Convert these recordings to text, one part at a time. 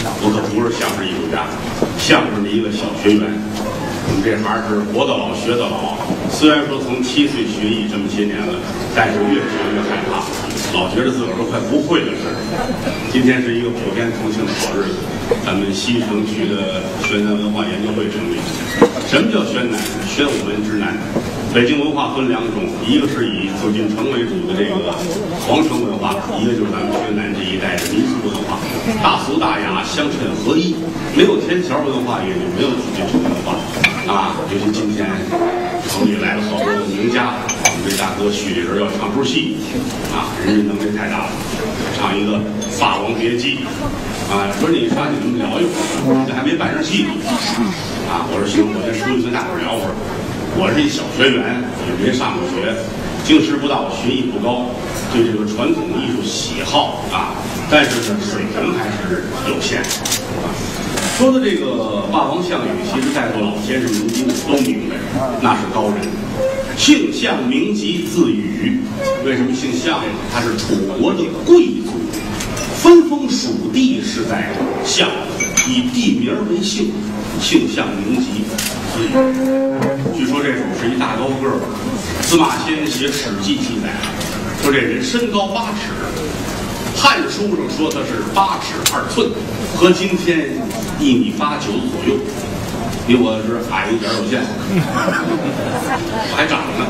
我可不是相声艺术家，相声的一个小学员。我们这行是活得老学得老，虽然说从7岁学艺这么些年了，但是越学越害怕，老觉得自个儿都快不会了似的。今天是一个普天同庆的好日子，咱们西城区的宣南文化研究会成立。什么叫宣南？宣武门之南。北京文化分2种，一个是以紫禁城为主的这个皇城文化，一个就是咱们宣南这一带的民俗文化，大俗大雅相衬合一，没有天桥文化，也就没有紫禁城文化啊。尤其今天城里来了好多名家，我们这大哥许这人要唱出戏啊，人家能力太大了，唱一个《霸王别姬》啊，说你上去怎么聊一会儿，这还没办上戏呢啊。我说行，我先出去跟大伙聊会儿。我是一小学员，也没上过学，经师不到，学艺不高，对这个传统艺术喜好啊，但是呢，水平还是有限啊。说的这个霸王项羽，其实在座老先生您都明白，那是高人。姓项名籍，字羽。为什么姓项呢？他是楚国的贵族，分封属地是在项，以地名为姓，姓项名籍，字羽。据说这主是一大高个儿，司马迁写《史记》记载，说这人身高8尺，《汉书》上说他是8尺2寸，和今天1.89米左右，比我是矮一点有限，我还长呢。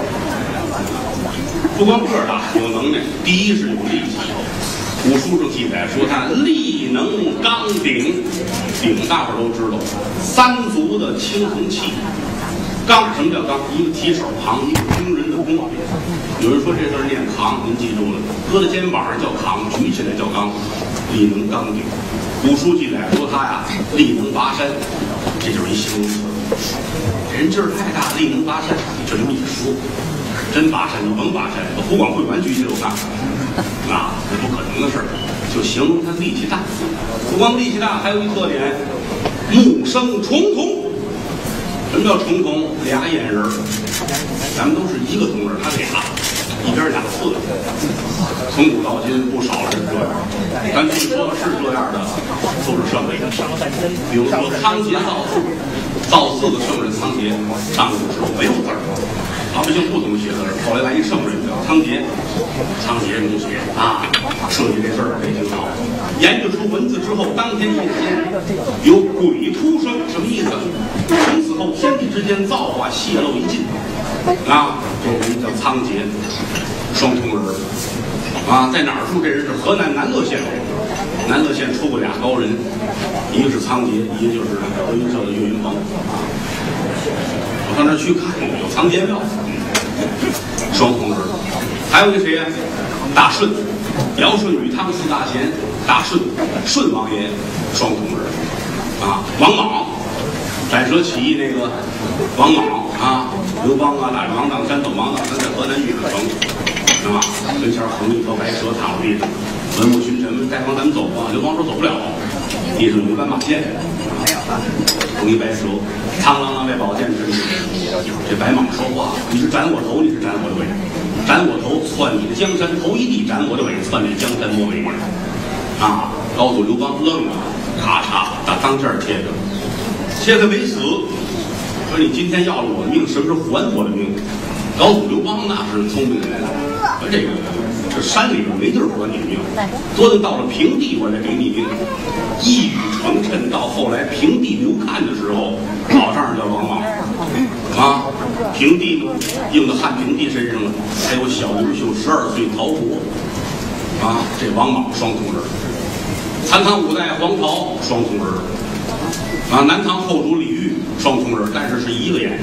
不光个儿大，有能耐，第一是有力气。古书上记载说他力能刚鼎，鼎大伙都知道，3足的青铜器。刚，什么叫刚？一个提手旁，一个工人的工。有人说这字念扛，您记住了，搁在肩膀上叫扛，举起来叫刚，力能刚鼎。古书记载说他呀，力能拔山，这就是一形容词。人劲儿太大，力能拔山，就这么一说。真拔山，你甭拔山，把湖广会馆举起来我看，那这不可能的事儿，就形容他力气大。不光力气大，还有一特点，目生重瞳。什么叫重瞳？2眼人，咱们都是一个瞳仁，他俩，一边2次。从古到今，不少人这样。咱据说是这样的，都是圣人。比如说仓颉造寺的圣人仓颉，上古时候没有字儿，老百姓不懂写字儿，后来来一圣人叫仓颉，仓颉能写啊，设计这字儿也挺好。研究出文字之后，当天夜间有鬼突生，什么意思？从此后天地之间造化泄露一尽啊！这人叫仓颉，双瞳人啊，在哪儿住？这人是河南南乐县人，南乐县出过俩高人，一个是仓颉，一个就是德云社的岳云鹏啊。我上那儿去看有仓颉庙，双瞳人。还有一个谁呀？大舜，尧舜禹汤4大贤，大舜，舜王爷，双瞳人啊。王莽，斩蛇起义那个王莽啊，刘邦啊，打着王当山走王当山，在河南玉水城啊，跟前横一条白蛇躺在地上，文武群臣们带帮咱们走吧。刘邦说走不了，地上有一斑马线，横一白蛇，苍啷啷那宝剑指你。这白蟒说话，你是斩我头，你是斩我的尾，斩我头窜你的江山，头一地斩我的尾，窜你的江山莫为念啊！高祖刘邦愣了，咔嚓打当间切着，切他没死。说你今天要了我的命，什么时候还我的命？高祖刘邦那是聪明人，说这山里边没地儿还你命，多等到了平地我再给你命。一语成谶，到后来平地刘看的时候，老丈人叫王莽啊，平地应到汉平帝身上了，还有小刘秀12岁逃国啊，这王莽双瞳人。残唐5代黄巢双瞳人啊，南唐后主李煜双瞳人，但是是一个眼，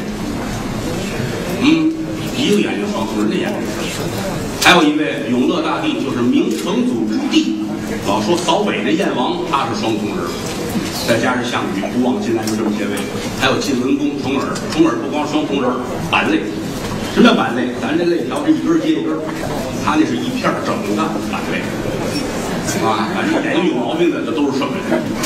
一个眼睛双瞳人的眼。还有一位永乐大帝，就是明成祖朱棣，老说扫北那燕王，他是双瞳人。再加上项羽、古往今来就这么些位，还有晋文公重耳，重耳不光双瞳人，板类。什么叫板类？咱这肋条是一根接一根，他那是一片整个板类啊，反正眼睛有毛病的，这都是圣人。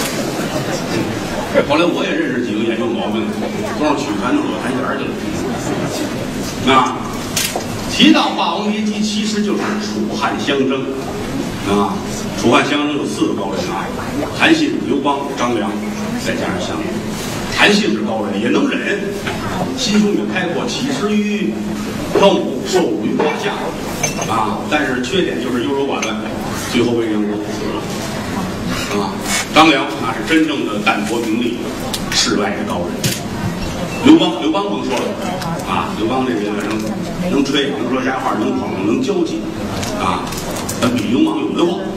后来我也认识几个眼睛有毛病的，都让取传弄惹痰碣去了啊。提到《霸王别姬》，其实就是楚汉相争啊。楚楚汉相争有4个高人啊，韩信、刘邦、张良，再加上项羽。韩信是高人，也能忍，心胸也开阔，起食于挑母，受辱于胯下啊。但是缺点就是优柔寡断，最后为人死了啊。张良那是真正的淡泊名利，世外的高人。刘邦甭说了啊，刘邦这人能吹，能说瞎话，能捧，能交际啊，比刘邦有文化。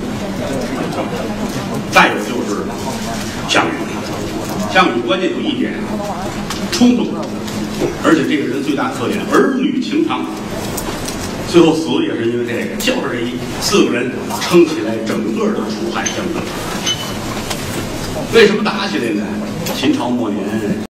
再有就是项羽，项羽关键有一点，冲动，而且这个人最大特点儿女情长。最后死也是因为这个，就是这4个人撑起来整个的楚汉相争。为什么打起来呢？秦朝末年。